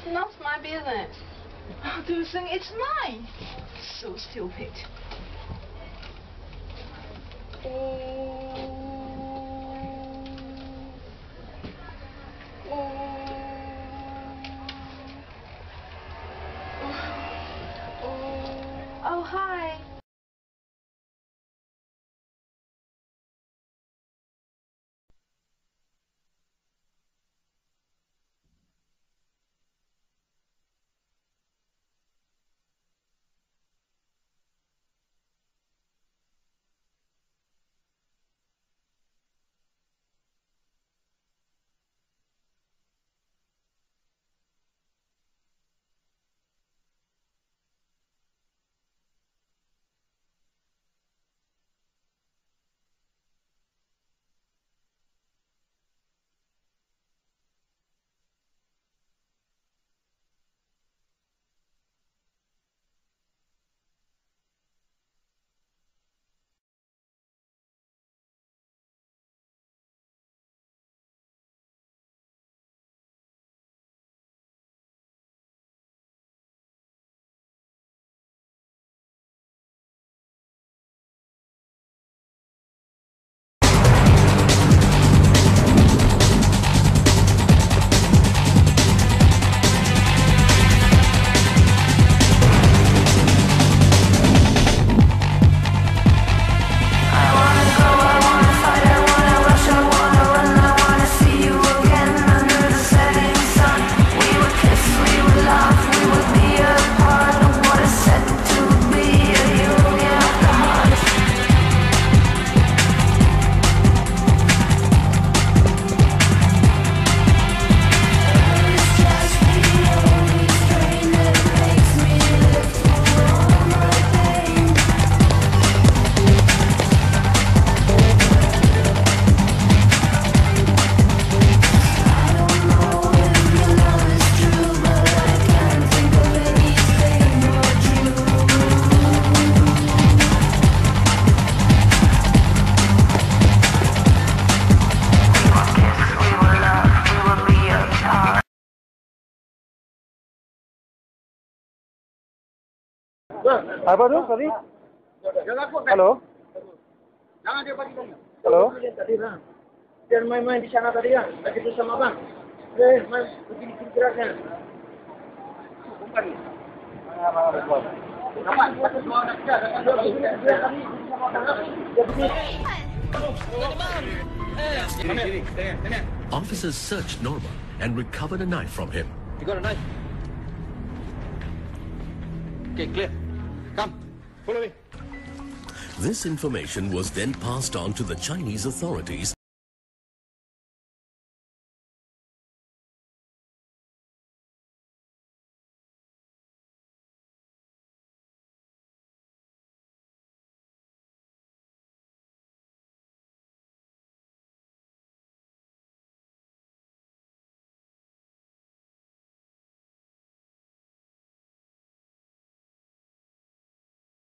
Not my business. How do you think it's mine? So stupid. Oh, hi. Apa tu tadi? Halo? Jangan dia bagi tadi. Halo? Tadi bang. Dia main-main di sana tadi kan. Lagi tu sama bang. Main begini geraknya. Bukan ni. Kapan? Semua nak kerja. Dia tadi sama bang. Dia begini. Officers searched Norma and recovered a knife from him. You got a knife? Okay, clear. Come, follow me. This information was then passed on to the Chinese authorities